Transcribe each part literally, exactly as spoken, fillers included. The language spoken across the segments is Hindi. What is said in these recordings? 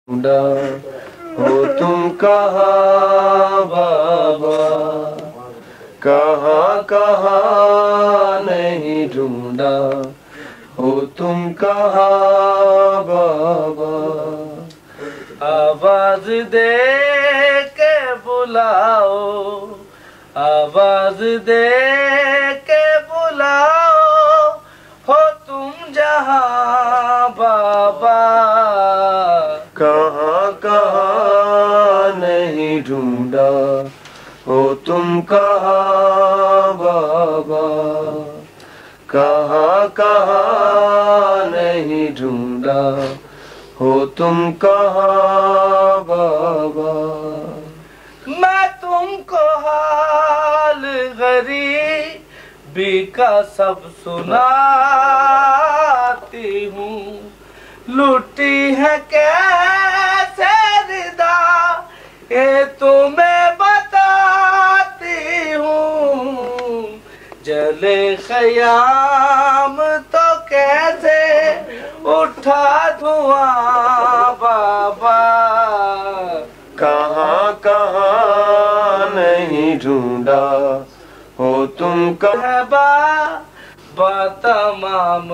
ढूंढा हो तुम कहाँ बाबा, कहाँ कहाँ नहीं ढूंढा हो तुम कहाँ बाबा। आवाज दे के बुलाओ, आवाज दे के बुलाओ हो तुम जहाँ बाबा। कहाँ कहाँ नहीं ढूंढा हो तुम कहाँ बाबा, कहाँ कहाँ नहीं ढूंढा हो तुम कहाँ बाबा। मैं तुमको हाल गरीबी का सब सुनाती हूँ, लूटी है कैसे रिदा ये तुम्हें बताती हूँ। जले ख़याम तो कैसे उठा धुआं बाबा। कहाँ कहाँ नहीं ढूंढा हो तुम कहाँ बाबा। तमाम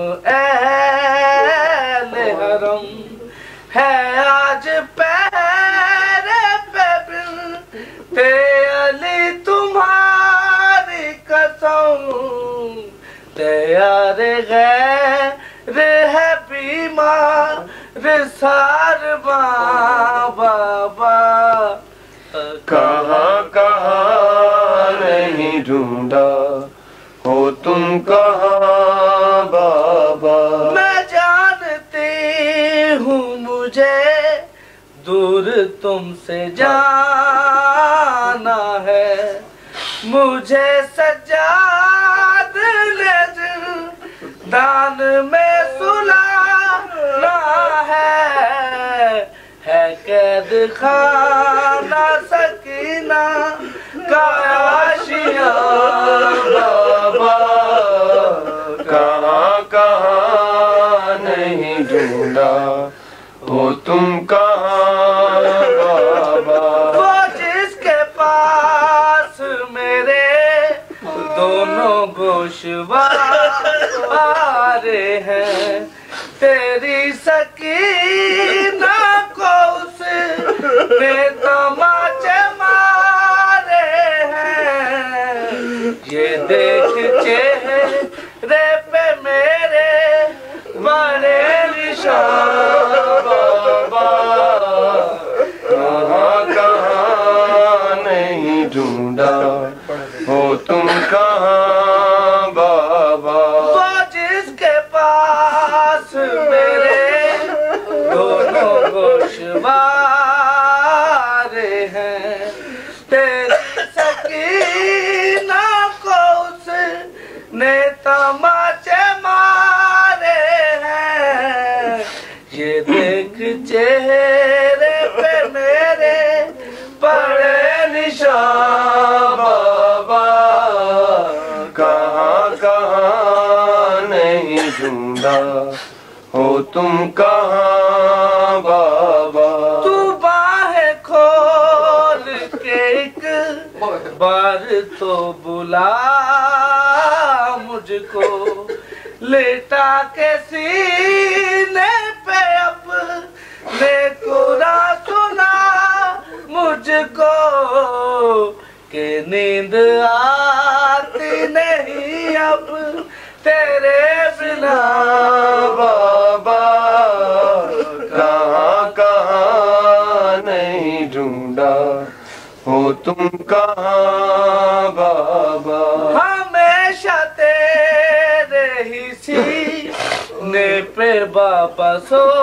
ऐले हरम है आज पैरे पे बिनते अली तुम्हारी कसम। तैयार गैर है बीमार सार बाबा। कहाँ कहाँ नहीं ढूंढा हो तुम कहाँ बाबा। मैं जानती हूँ मुझे दूर तुमसे जाना है, मुझे सज्जाद ने दान में सुलाना है। है कैद खाना सकीना का आशिया बाबा। कहाँ कहाँ नहीं ढूंढा हो तुम कहाँ बाबा। वो जिसके पास मेरे दोनों गोशवारे हैं, तेरी सकीना को उसने तमाचे मारे हैं। ये देख चेहरे पे मेरे बड़े निशान बाबा। कहाँ कहाँ नहीं ढूंढा हो तुम कहाँ बाबा। वो जिसके पास मेरे दोनों गोशवारे हैं, तेरी सकीना को उसने तमाचे मारे हैं। ये देख चेहरे पे मेरे बड़े निशान बाबा। कहाँ कहाँ नहीं ढूंढा हो तुम कहाँ बाबा। तू बाहें खोल के एक बार तो बुला मुझको, लेटा के सीने पे अपने कुरा सुना मुझको। के नींद आती नहीं अब तेरे बिना बाबा। कहाँ कहाँ नहीं ढूंढा हो तुम कहाँ बाबा। हमेशा तेरे ही सीने पे बाबा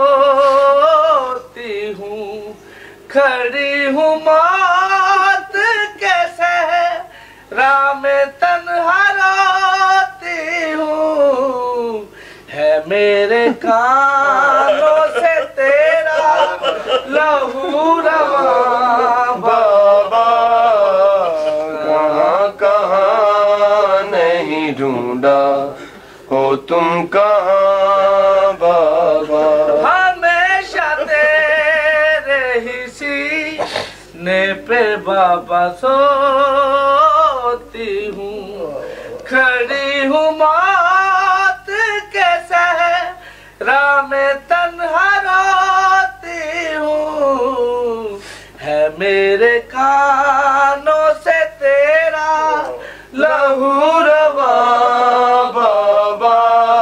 सोती हूँ, खड़ी हूँ मौत के सहरा में तन्हा रोती हूँ। है मेरे कानों से तेरा लहू रवां बाबा। कहाँ कहाँ नहीं ढूंढा हो तुम कहाँ बाबा। हमेशा तेरे ने पे बाबा सोती हूँ, खड़ी हूँ मौत के सहरा में तन्हा रोती हूँ। है मेरे कानों से तेरा लहू रवा बाबा,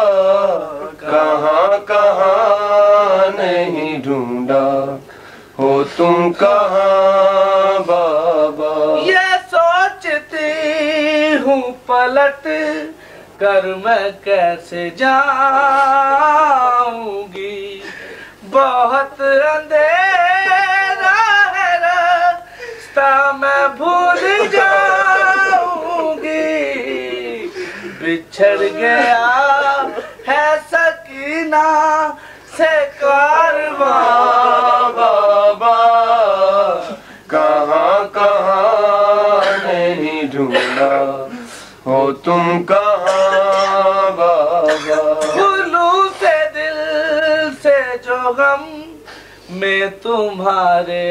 कहाँ कहाँ नहीं ढूंढा हो तुम कहाँ बाबा। ये सोचती हूँ पलट कर मैं कैसे जाऊंगी, बहुत अंधेरा है रास्ता मैं भूल जाऊंगी। बिछड़ गया है सकीना से कारवां बाबा, कहाँ कहाँ नहीं ढूंढा हो तुम कहाँ बाबा। भूलू से दिल से जो गम में तुम्हारे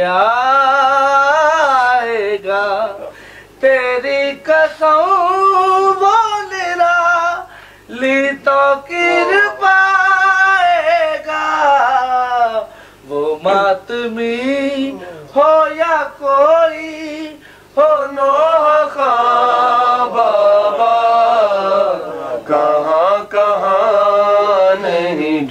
आएगा, तेरी कसम वो निराली तो कृपा वो मातमी हो या को